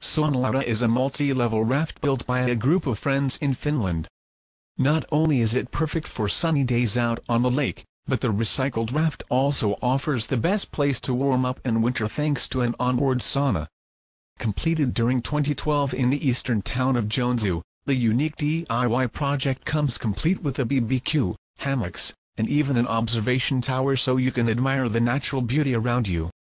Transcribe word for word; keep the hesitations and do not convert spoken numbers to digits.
Saunalautta is a multi-level raft built by a group of friends in Finland. Not only is it perfect for sunny days out on the lake, but the recycled raft also offers the best place to warm up in winter thanks to an onboard sauna. Completed during twenty twelve in the eastern town of Joensuu, the unique D I Y project comes complete with a B B Q, hammocks, and even an observation tower so you can admire the natural beauty around you.